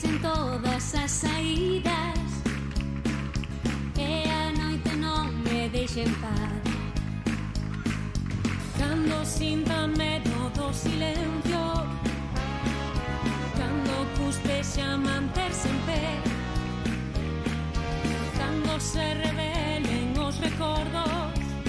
pechen todas as saídas e a noite non me deixe en paz. Cando sinta medo do silencio, cando cuspe xa manterse en pé, cando se revelen os recordos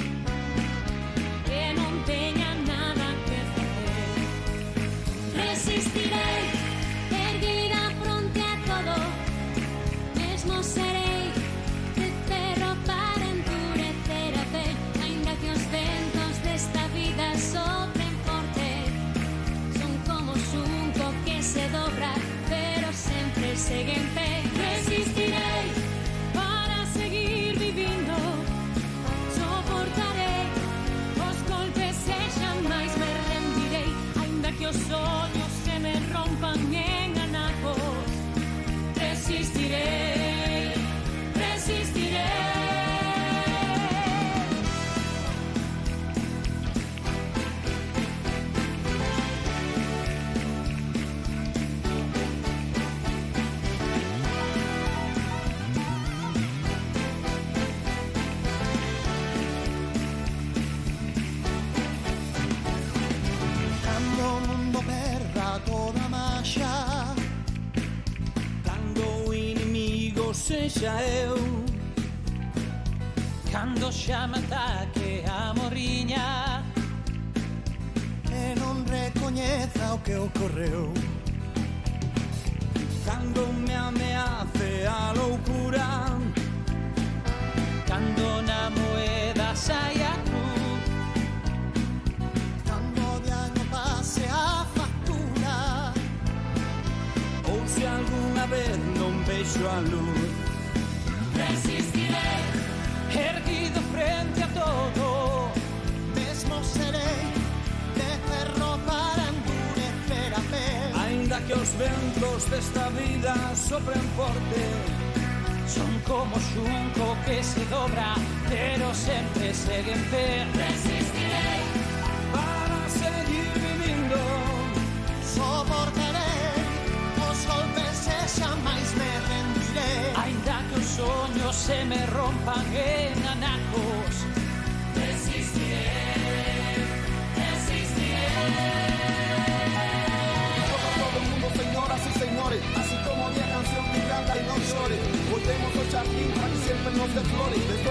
e non teña nada que facer, resistirei, erguida fronte a todo, mesmo serei de ferro para endurecer a pel, ainda que os ventos desta vida sopren forte, son como xunco que se dobra, pero sempre segue en pé. Resistirei para seguir vivindo, soportarei os golpes e xamais me rendirei, ainda que os ollos se me rompan en anacos. Resistirei, resistirei. Cando o mundo perda toda a marcha, Cando o inimigo sexa eu, cando xa me ataque a morriña, e non recoñeza o que ocorreu, cando me ameace a loucura, cando na moeda saia cruz, cando o diaño pase a factura, ou se algunha vez non vexo a luz. Resistirei, Erguido frente a todo, mesmo serei de ferro para endurecer a pel, aínda que os ventos desta vida sopren forte, son como xunco que se dobra, pero sempre segue en pé. resistirei, Para seguir vivindo, soportarei os golpes e xamais me rendirei. aínda que os soños se me rompan en anacos. resistirei, resistirei. Todo el mundo, señoras y señores, así como mi canción, mi canta y no llore. Volvemos al jardín para que siempre nos dé flores.